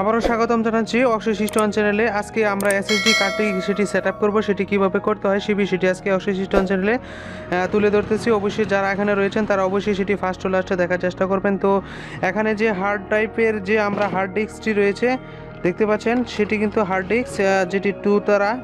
আবারও স্বাগতম জানাচ্ছি অক্ষয় সিস্টেম চ্যানেলে। আজকে আমরা এসএসডি কার্ডটি সেটি সেট আপ করবো, সেটি কীভাবে করতে হয় সেই বিষয়টি আজকে অক্ষয় সিস্টেম চ্যানেলে তুলে ধরতেছি। অবশ্যই যারা এখানে রয়েছেন তারা অবশ্যই সেটি ফার্স্ট টু লাস্টে দেখার চেষ্টা করবেন। তো এখানে যে হার্ড টাইপের যে আমরা হার্ড ডিস্কটি রয়েছে দেখতে পাচ্ছেন, সেটি কিন্তু হার্ড ডিস্ক যেটি টু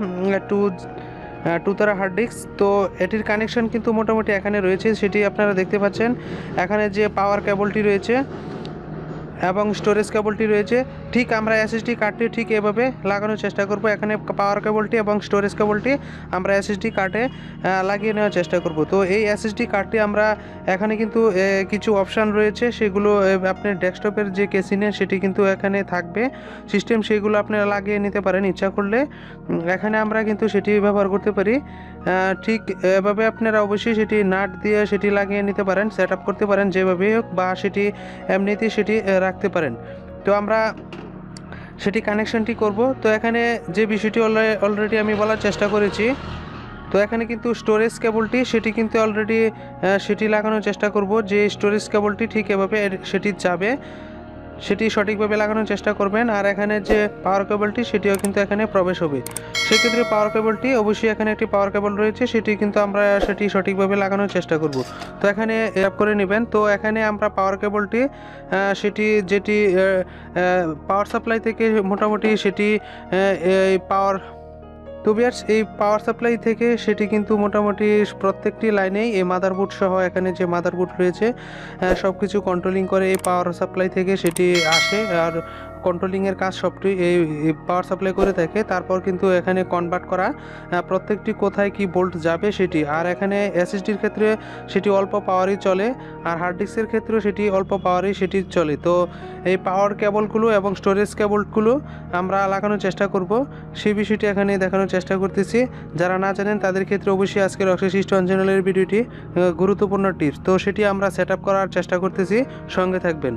তারা হার্ড ডিস্ক। তো এটির কানেকশন কিন্তু মোটামুটি এখানে রয়েছে, সেটি আপনারা দেখতে পাচ্ছেন। এখানে যে পাওয়ার কেবলটি রয়েছে এবং স্টোরেজ কেবলটি রয়েছে, ঠিক আমরা এসএসডি কার্ডটি ঠিক এভাবে লাগানোর চেষ্টা করব। এখানে পাওয়ার কেবলটি এবং স্টোরেজ কেবলটি আমরা এসএসডি কার্ডে লাগিয়ে নেওয়ার চেষ্টা করব। তো এই এসএসডি কার্ডটি আমরা এখানে কিন্তু কিছু অপশান রয়েছে, সেগুলো আপনার ডেস্কটপের যে কেসিনে সেটি কিন্তু এখানে থাকবে সিস্টেম, সেগুলো আপনারা লাগিয়ে নিতে পারেন ইচ্ছা করলে। এখানে আমরা কিন্তু সেটি ব্যবহার করতে পারি। ঠিক এভাবে আপনারা অবশ্যই সেটি নাট দিয়ে সেটি লাগিয়ে নিতে পারেন, সেট আপ করতে পারেন যেভাবেই হোক, বা সেটি এমনিতেই সেটি রাখতে পারেন। তো আমরা সেটি কানেকশনটি করব। তো এখানে যে বিষয়টি অলরেডি আমি বলার চেষ্টা করেছি, তো এখানে কিন্তু স্টোরেজ কেবলটি সেটি কিন্তু অলরেডি সেটি লাগানোর চেষ্টা করব। যে স্টোরেজ কেবলটি ঠিক এভাবে সেটি যাবে, সেটি সঠিকভাবে লাগানোর চেষ্টা করবেন। আর এখানে যে পাওয়ার কেবলটি সেটিও কিন্তু এখানে প্রবেশ হবে। সেক্ষেত্রে পাওয়ার কেবলটি অবশ্যই এখানে একটি পাওয়ার কেবল রয়েছে, সেটি কিন্তু আমরা সেটি সঠিকভাবে লাগানোর চেষ্টা করব। তো এখানে অ্যাপ করে নেবেন। তো এখানে আমরা পাওয়ার কেবলটি যেটি পাওয়ার সাপ্লাই থেকে মোটামুটি সেটি এই পাওয়ার তো ভিউয়ার্স, এই পাওয়ার সাপ্লাই থেকে সেটি কিন্তু মোটামুটি প্রত্যেকটি লাইনেই এই মাদারবোর্ড সহ এখানে যে মাদারবোর্ড রয়েছে সব কিছু কন্ট্রোলিং করে এই পাওয়ার সাপ্লাই থেকে সেটি আসে। আর কন্ট্রোলিংয়ের কাজ সবটি এই পাওয়ার সাপ্লাই করে থাকে। তারপর কিন্তু এখানে কনভার্ট করা প্রত্যেকটি কোথায় কি ভোল্ট যাবে সেটি। আর এখানে এসএসডির ক্ষেত্রে সেটি অল্প পাওয়ারই চলে, আর হার্ড ডিস্কের ক্ষেত্রেও সেটি অল্প পাওয়ারই সেটি চলে। তো এই পাওয়ার কেবলগুলো এবং স্টোরেজ কেবলগুলো আমরা লাগানোর চেষ্টা করব, সেই বিষয়টি এখানে দেখানোর চেষ্টা করতেছি। যারা না জানেন তাদের ক্ষেত্রে অবশ্যই আজকের অক্ষয় সিস্টেম চ্যানেলের ভিডিওটি গুরুত্বপূর্ণ টিপস। তো সেটি আমরা সেট আপ করার চেষ্টা করতেছি, সঙ্গে থাকবেন।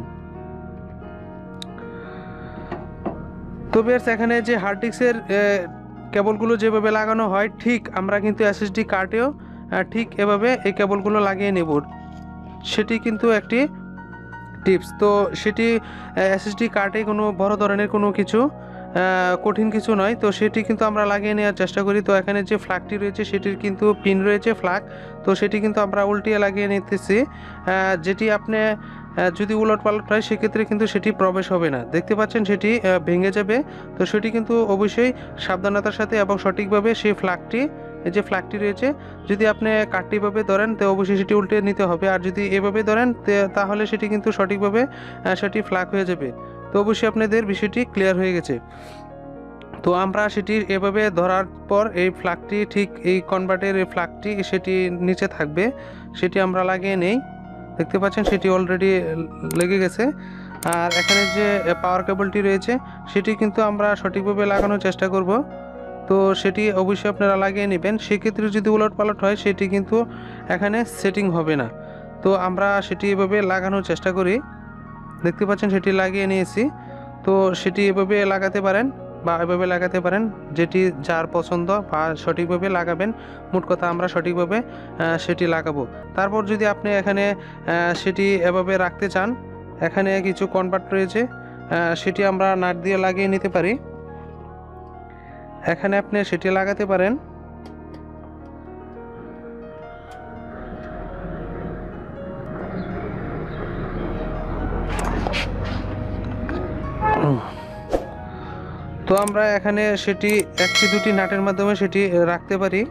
তো ভিউয়ার্স, এখানে যে হার্ড ডিস্কের কেবলগুলো যেভাবে লাগানো হয়, ঠিক আমরা কিন্তু এসএসডি কার্ডেও ঠিক এভাবে এই কেবলগুলো লাগিয়ে নেব। সেটি কিন্তু একটি টিপস। তো সেটি এসএসডি কার্ডে কোনো বড় ধরনের কোনো কিছু কঠিন কিছু নয়। তো সেটি কিন্তু আমরা লাগিয়ে নেওয়ার চেষ্টা করি। তো এখানে যে ফ্ল্যাগটি রয়েছে সেটির কিন্তু পিন রয়েছে ফ্ল্যাগ, তো সেটি কিন্তু আমরা উল্টিয়ে লাগিয়ে নিতেছি। যেটি আপনি যদি উলট পালট হয় সেক্ষেত্রে কিন্তু সেটি প্রবেশ হবে না, দেখতে পাচ্ছেন সেটি ভেঙে যাবে। তো সেটি কিন্তু অবশ্যই সাবধানতার সাথে এবং সঠিকভাবে সেই ফ্ল্যাগটি, এই যে ফ্ল্যাগটি রয়েছে, যদি আপনি কাঠটিভাবে ধরেন তো অবশ্যই সেটি উল্টে নিতে হবে। আর যদি এভাবে ধরেন তাহলে সেটি কিন্তু সঠিকভাবে সেটি ফ্ল্যাগ হয়ে যাবে। তো অবশ্যই আপনাদের বিষয়টি ক্লিয়ার হয়ে গেছে। তো আমরা সেটি এভাবে ধরার পর এই ফ্ল্যাগটি ঠিক এই কনভার্টের এই ফ্ল্যাগটি সেটি নিচে থাকবে, সেটি আমরা লাগিয়ে নেই। দেখতে পাচ্ছেন সেটি অলরেডি লেগে গেছে। আর এখানে যে পাওয়ার কেবলটি রয়েছে সেটি কিন্তু আমরা সঠিকভাবে লাগানোর চেষ্টা করব। তো সেটি অবশ্যই আপনারা লাগিয়ে নেবেন। সেক্ষেত্রে যদি উলট পালট হয় সেটি কিন্তু এখানে সেটিং হবে না। তো আমরা সেটি এভাবে লাগানোর চেষ্টা করি। দেখতে পাচ্ছেন সেটি লাগিয়ে নিয়েছি। তো সেটি এভাবে লাগাতে পারেন বা এভাবে লাগাতে পারেন, যেটি যার পছন্দ, বা সঠিকভাবে লাগাবেন। মোট কথা আমরা সঠিকভাবে সেটি লাগাবো। তারপর যদি আপনি এখানে সেটি এভাবে রাখতে চান, এখানে কিছু কনভার্ট রয়েছে, সেটি আমরা নাট দিয়ে লাগিয়ে নিতে পারি। এখানে আপনি সেটি লাগাতে পারেন। তো আমরা এখানে সেটি একটি দুটি নাটের মাধ্যমে সেটি রাখতে পারি।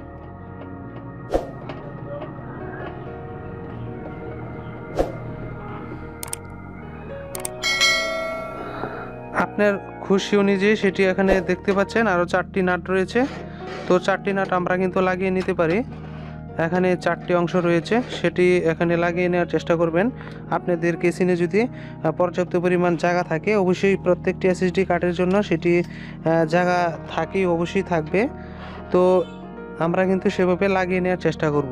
আপনার খুশি অনুযায়ী সেটি এখানে দেখতে পাচ্ছেন আরও 4টি নাট রয়েছে। তো 4টি নাট আমরা কিন্তু লাগিয়ে নিতে পারি। এখানে 4টি অংশ রয়েছে, সেটি এখানে লাগিয়ে নেওয়ার চেষ্টা করবেন। আপনাদের কেসিনে যদি পর্যাপ্ত পরিমাণ জায়গা থাকে, অবশ্যই প্রত্যেকটি এসএসডি কার্ডের জন্য সেটি জায়গা থাকেই, অবশ্যই থাকবে। তো আমরা কিন্তু সেভাবে লাগিয়ে নেওয়ার চেষ্টা করব।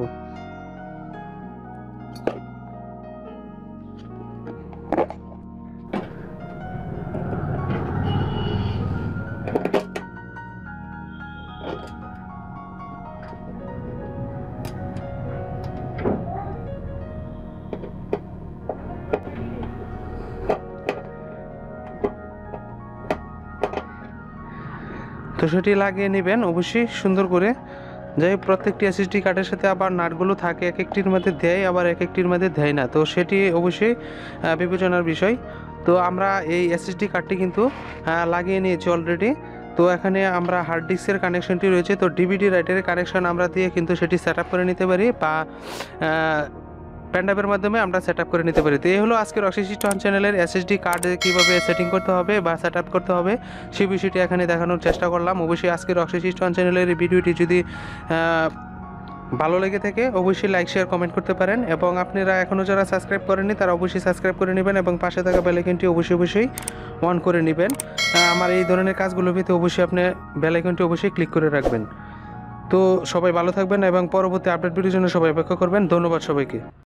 তো সেটি লাগিয়ে নেবেন অবশ্যই সুন্দর করে। যাই হোক, প্রত্যেকটি এসএসডি কার্ডের সাথে আবার নাটগুলো থাকে, এক একটির মধ্যে দেয় আবার এক একটির মধ্যে দেয় না, তো সেটি অবশ্যই বিবেচনার বিষয়। তো আমরা এই এসএসডি কার্ডটি কিন্তু লাগিয়ে নিয়েছি অলরেডি। তো এখানে আমরা হার্ড ডিস্কের কানেকশনটি রয়েছে, তো ডিভিডি রাইটারের কানেকশন আমরা দিয়ে কিন্তু সেটি সেট করে নিতে পারি, বা প্যান্ডাপের মাধ্যমে আমরা সেট করে নিতে পারি। তো এই হলো আজকের অক্সিসিস্ট ওয়ান চ্যানেলের এসএসডি কার্ডে কীভাবে সেটিং করতে হবে বা সেট করতে হবে সেই বিষয়টি এখানে দেখানোর চেষ্টা করলাম। অবশ্যই আজকের অক্সিসিস্ট ওয়ান চ্যানেলের এই ভিডিওটি যদি ভালো লেগে থাকে অবশ্যই লাইক শেয়ার কমেন্ট করতে পারেন, এবং আপনারা এখনও যারা সাবস্ক্রাইব করেননি তারা অবশ্যই সাবস্ক্রাইব করে নেবেন এবং পাশে থাকা বেল আইকনটি অবশ্যই অন করে নেবেন। আমার এই ধরনের কাজগুলো পেতে অবশ্যই আপনি বেল আইকনটি অবশ্যই ক্লিক করে রাখবেন। তো সবাই ভালো থাকবেন এবং পরবর্তী আপডেট ভিডিওর জন্য সবাই অপেক্ষা করবেন। ধন্যবাদ সবাইকে।